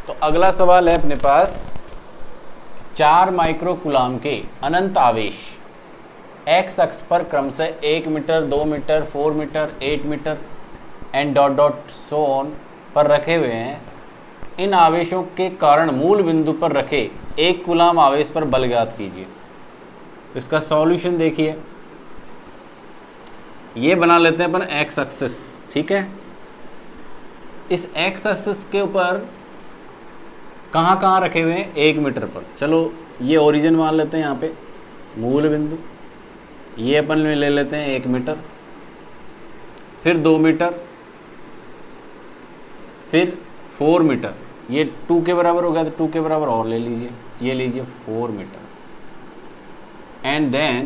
तो अगला सवाल है अपने पास 4 माइक्रो कूलाम के अनंत आवेश एक्स अक्ष पर क्रमशः 1 metre, 2 metre, 4 metre, 8 metre and dot dot so on पर रखे हुए हैं। इन आवेशों के कारण मूल बिंदु पर रखे 1 कूलाम आवेश पर बल ज्ञात कीजिए। तो इसका सॉल्यूशन देखिए, ये बना लेते हैं अपन एक्स एक्सिस, ठीक है। इस एक्स एक्सिस के ऊपर कहाँ कहाँ रखे हुए हैं, 1 मीटर पर। चलो ये ओरिजिन मान लेते हैं यहाँ पे, मूल बिंदु। ये अपन में ले लेते हैं 1 मीटर, फिर 2 मीटर, फिर 4 मीटर। ये 2 के बराबर हो गया तो 2 के बराबर और ले लीजिए, ये लीजिए 4 मीटर। एंड देन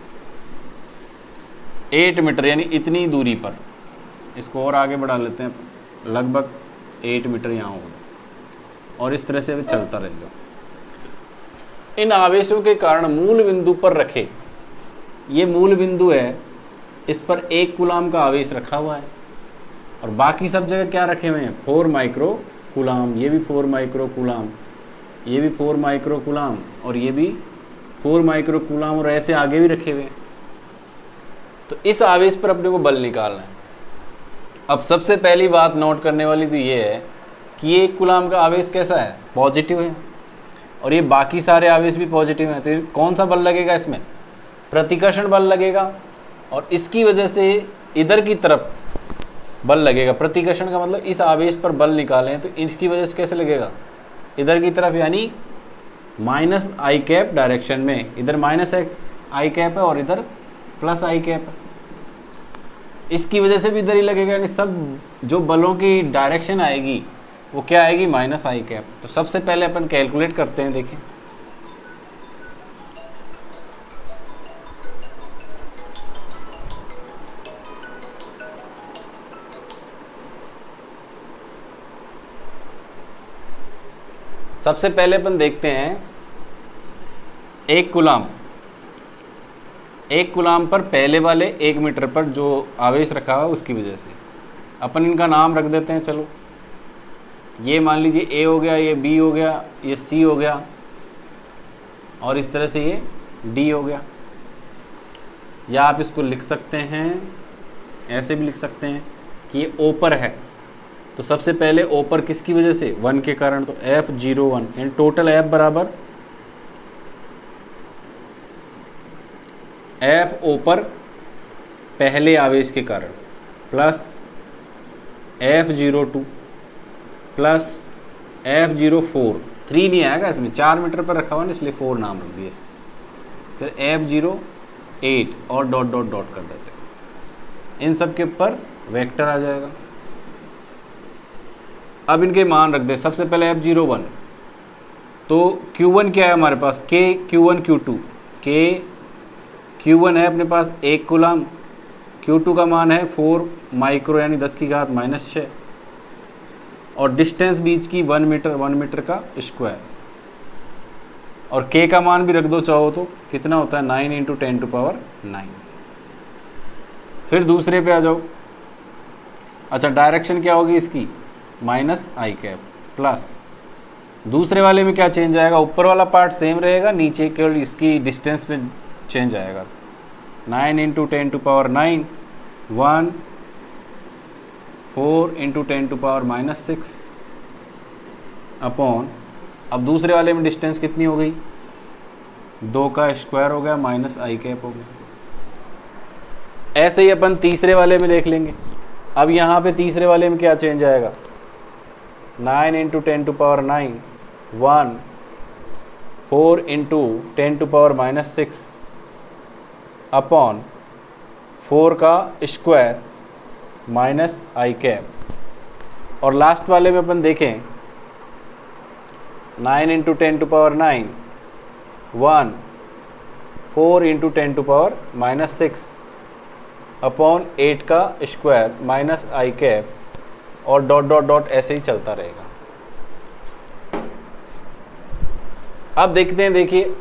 8 मीटर, यानी इतनी दूरी पर इसको और आगे बढ़ा लेते हैं, लगभग 8 मीटर यहाँ होगा। और इस तरह से चलता रहेगा। इन आवेशों के कारण मूल बिंदु पर रखे, ये मूल बिंदु है, इस पर 1 कूलाम का आवेश रखा हुआ है। और बाकी सब जगह क्या रखे हुए हैं, 4 माइक्रो कूलाम। ये भी 4 माइक्रो कूलाम, ये भी 4 माइक्रो कूलाम, और ये भी 4 माइक्रो कूलाम, और ऐसे आगे भी रखे हुए हैं। तो इस आवेश पर अपने को बल निकालना है। अब सबसे पहली बात नोट करने वाली तो ये है कि ये 1 कूलाम का आवेश कैसा है, पॉजिटिव है, और ये बाकी सारे आवेश भी पॉजिटिव हैं। तो कौन सा बल लगेगा इसमें, प्रतिकर्षण बल लगेगा, और इसकी वजह से इधर की तरफ बल लगेगा। प्रतिकर्षण का मतलब इस आवेश पर बल निकालें तो इसकी वजह से कैसे लगेगा, इधर की तरफ, यानी माइनस आई कैप डायरेक्शन में। इधर माइनस आई कैप है और इधर प्लस आई कैप है, इसकी वजह से भी इधर ही लगेगा। यानी सब जो बलों की डायरेक्शन आएगी वो क्या आएगी, माइनस आई कैप। तो सबसे पहले अपन कैलकुलेट करते हैं, देखें। सबसे पहले अपन देखते हैं 1 कूलाम। 1 कूलाम पर पहले वाले 1 मीटर पर जो आवेश रखा हुआ उसकी वजह से अपन इनका नाम रख देते हैं। चलो ये मान लीजिए ए हो गया, ये बी हो गया, ये सी हो गया, और इस तरह से ये डी हो गया। या आप इसको लिख सकते हैं, ऐसे भी लिख सकते हैं कि ये ओ पर है। तो सबसे पहले ओ पर किसकी वजह से, 1 के कारण, तो F01 एंड टोटल F बराबर F ओ पर पहले आवेश के कारण प्लस F02 प्लस F04, 3 नहीं आएगा इसमें, 4 मीटर पर रखा हुआ ना इसलिए 4 नाम रख दिया इसमें। फिर F08 और डॉट डॉट डॉट कर देते हैं, इन सब के ऊपर वेक्टर आ जाएगा। अब इनके मान रख दे। सबसे पहले F01, तो Q1 क्या है हमारे पास, K Q1 Q2, K Q1 है अपने पास 1 कूलाम, Q2 का मान है 4 माइक्रो यानी 10 की घात -6, और डिस्टेंस बीच की 1 मीटर, 1 मीटर का स्क्वायर। और K का मान भी रख दो चाहो तो, कितना होता है 9 × 10⁹। फिर दूसरे पे आ जाओ। अच्छा डायरेक्शन क्या होगी इसकी, माइनस आई कैप प्लस, दूसरे वाले में क्या चेंज आएगा, ऊपर वाला पार्ट सेम रहेगा, नीचे केवल इसकी डिस्टेंस में चेंज आएगा। 9 × 10⁹, 1 4 × 10⁻⁶ अपॉन, अब दूसरे वाले में डिस्टेंस कितनी हो गई, 2 का स्क्वायर हो गया माइनस आई कैप हो गया। ऐसे ही अपन तीसरे वाले में देख लेंगे। अब यहाँ पे तीसरे वाले में क्या चेंज आएगा, 9 × 10⁹, 1 4 × 10⁻⁶ अपॉन 4 का स्क्वायर माइनस आई कैप। और लास्ट वाले में अपन देखें 9 × 10⁹, 1 4 × 10⁻⁶ अपॉन 8 का स्क्वायर माइनस आई कैप, और डॉट डॉट डॉट ऐसे ही चलता रहेगा। अब देखते हैं, देखिए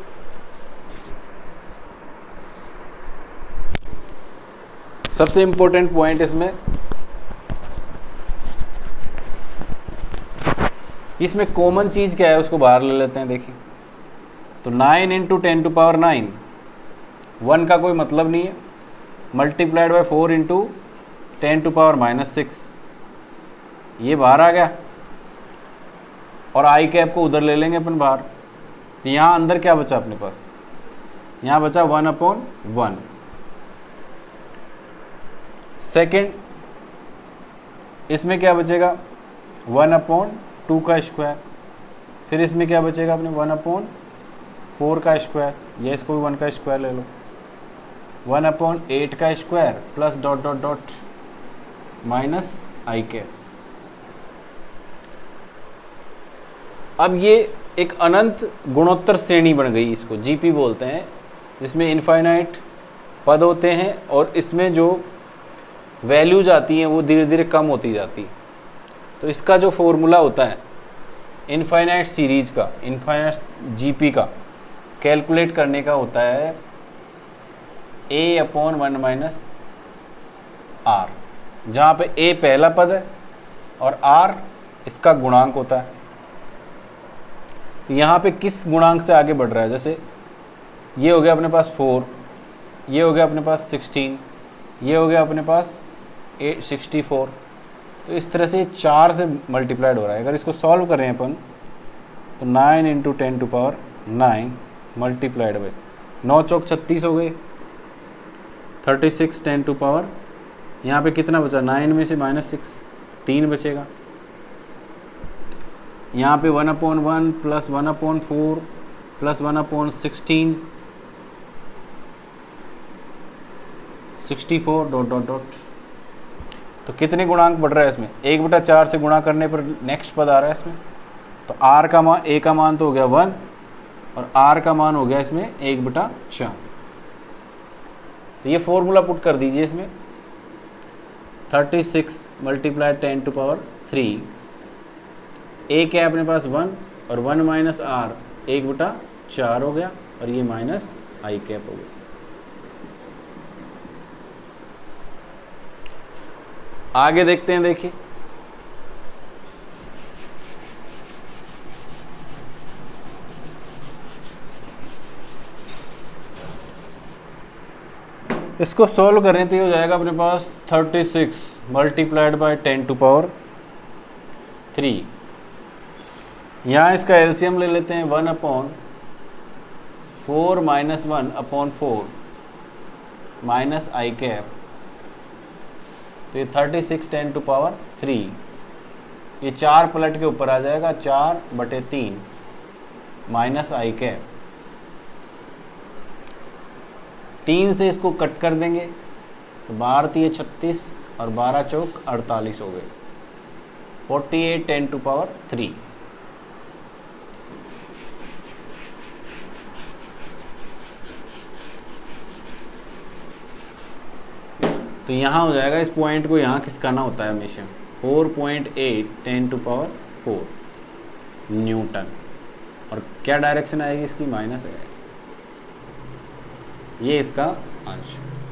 सबसे इंपॉर्टेंट पॉइंट इसमें, इसमें कॉमन चीज़ क्या है उसको बाहर ले लेते हैं। देखिए तो 9 इंटू 10⁹, 1 का कोई मतलब नहीं है, मल्टीप्लाइड बाय 4 इंटू 10⁻⁻6, ये बाहर आ गया। और आई कैप को उधर ले लेंगे अपन बाहर, तो यहाँ अंदर क्या बचा अपने पास, यहाँ बचा 1/1। सेकेंड इसमें क्या बचेगा 1/2 का स्क्वायर, फिर इसमें क्या बचेगा अपने 1/4 का स्क्वायर, या इसको भी 1 का स्क्वायर ले लो, 1/8 का square plus dot dot dot minus I cap. अब ये एक अनंत गुणोत्तर श्रेणी बन गई, इसको जीपी बोलते हैं, जिसमें इनफाइनाइट पद होते हैं और इसमें जो वैल्यूज आती हैं वो धीरे धीरे कम होती जाती है। तो इसका जो फॉर्मूला होता है इनफाइनाइट सीरीज का, इनफाइनाइट जीपी का कैलकुलेट करने का होता है a/1 - r, जहाँ पे a पहला पद है और r इसका गुणांक होता है। तो यहाँ पे किस गुणांक से आगे बढ़ रहा है, जैसे ये हो गया अपने पास 4, ये हो गया अपने पास 16, ये हो गया अपने पास 64, तो इस तरह से 4 से मल्टीप्लाइड हो रहा है। अगर इसको सॉल्व करें अपन तो 9 इंटू 10⁹ मल्टीप्लाइड बाई 9 चौक 36 हो गए, 36 10⁻, यहाँ पे कितना बचा, 9 में से -6 3 बचेगा, यहाँ पे 1/1 plus 1/4 plus 1/16 64 dot dot dot. तो कितने गुणांक बढ़ रहा है इसमें, 1/4 से गुणा करने पर नेक्स्ट पद आ रहा है इसमें। तो r का मान, a का मान तो हो गया 1 और r का मान हो गया इसमें 1/4। तो ये फॉर्मूला पुट कर दीजिए इसमें, 36 मल्टीप्लाई 10⁻3, a क्या है अपने पास 1 और 1 माइनस r 1/4 हो गया और ये माइनस आई कैप हो गया। आगे देखते हैं, देखिए इसको सॉल्व करें तो ये हो जाएगा अपने पास 36 मल्टीप्लाइड बाय 10⁻3। यहाँ इसका एलसीएम ले लेते हैं, 1/4 - 1/4 माइनस आई कैप, तो ये 36 10⁻3, ये 4 पलट के ऊपर आ जाएगा, 4/3 माइनस आई कैप। 3 से इसको कट कर देंगे तो 12 × 36 और 12 चौक 48 हो गए, 48 10⁻3। तो यहाँ हो जाएगा, इस पॉइंट को यहाँ खिसकाना होता है हमेशा, 4.8 10⁻4 न्यूटन, और क्या डायरेक्शन आएगी इसकी, माइनस है, ये इसका अंश।